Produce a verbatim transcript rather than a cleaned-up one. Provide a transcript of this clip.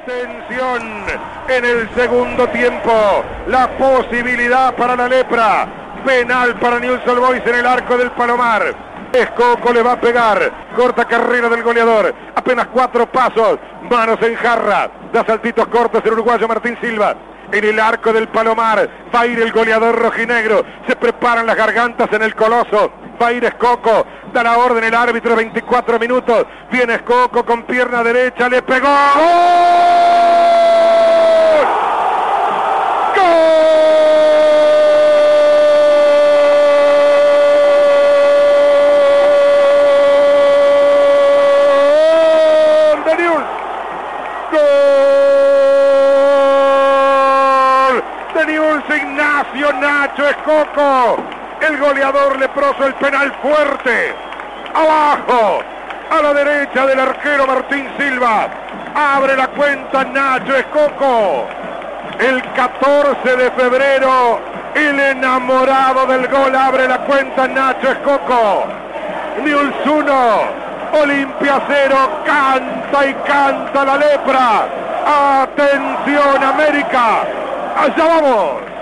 Atención, en el segundo tiempo, la posibilidad para la Lepra. Penal para Newell's Old Boys en el arco del Palomar. Escoco le va a pegar, corta carrera del goleador, apenas cuatro pasos, manos en jarra, da saltitos cortos el uruguayo Martín Silva. En el arco del Palomar va a ir el goleador rojinegro, se preparan las gargantas en el Coloso, va a ir Escoco, da la orden el árbitro, veinticuatro minutos, viene Escoco con pierna derecha, le pegó. ¡Gol! ¡Gol! ¡De Newell's! ¡Gol! ¡De Newell's! Ignacio Nacho Escoco, el goleador leproso, el penal fuerte, abajo, a la derecha del arquero Martín Silva, abre la cuenta Nacho Escoco, el catorce de febrero, el enamorado del gol abre la cuenta Nacho Escoco. Newell's uno, Olimpia cero, canta y canta la Lepra. Atención América, allá vamos.